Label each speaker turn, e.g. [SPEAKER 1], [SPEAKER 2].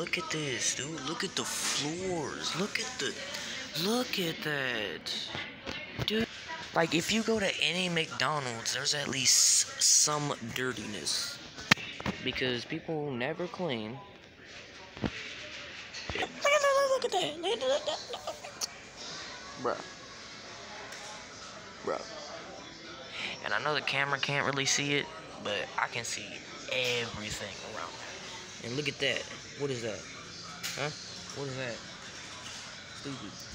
[SPEAKER 1] look at this, dude. Look at the floors. Look at that. Dude. Like, if you go to any McDonald's, there's at least some dirtiness. Because people never clean. Look at that. Bruh. And I know the camera can't really see it, but I can see everything around that. And look at that. What is that? Huh? What is that? Stupid.